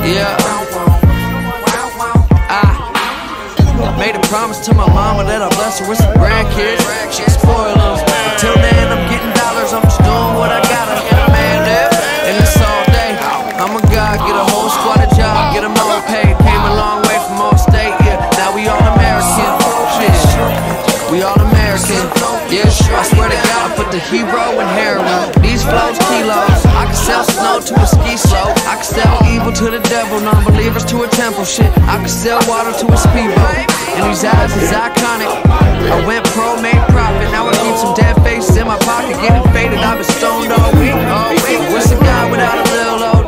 Yeah. I made a promise to my mama that I'll bless her with some grandkids. She spoil them. Until then, I'm getting dollars. I'm just doing what I gotta. And a man live, and this all day. I'm a god, get a whole squad a job, get them all paid. Came a long way from all state, yeah. Now we all American. Shit, we all American. Yeah, I swear to God, I put the hero in heroin. These flows, kilos. I can sell snow to a ski slope. I can sell evil to the devil, non-believers to a temple. Shit, I can sell water to a speedboat. And these eyes is iconic. I went pro, made profit. Now I keep some dead faces in my pocket, getting faded. I've been stoned all week. What's a guy without a little load?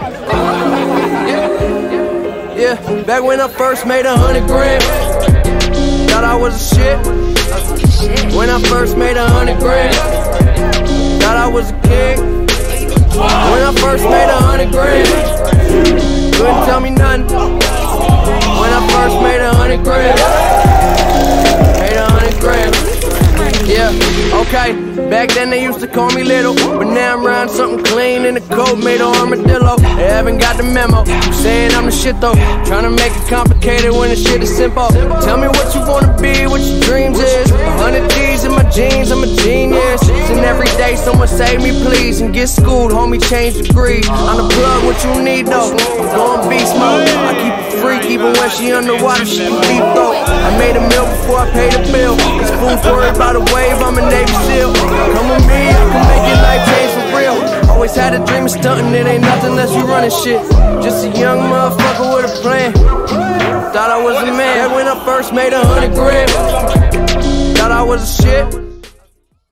Yeah, back when I first made 100 grand, thought I was a shit. When I first made 100 grand, thought I was a king. When I first made 100 grand, couldn't tell me nothing. When I first made 100 grand, made 100 grand. Yeah, okay. Back then they used to call me little, but now I'm riding something clean in a coat made of armadillo. They haven't got the memo, saying I'm the shit though. Trying to make it complicated when the shit is simple. Tell me what you wanna be, what your dreams is. 100 G's in my jeans, I'm a genius. And every day someone save me please and get schooled, homie change degrees. I'm the plug, what you need though. I'm going beast mode. I keep it freak even when she underwater, she can deep throat. I made a meal before I paid a bill. This fool's worried about a wave, I'm a Navy SEAL. Come with me, I can make your life change for real. Always had a dream of stunting, it ain't nothing unless you running shit. Just a young motherfucker with a plan. Thought I was a man when I first made 100 grand. Thought I was a shit.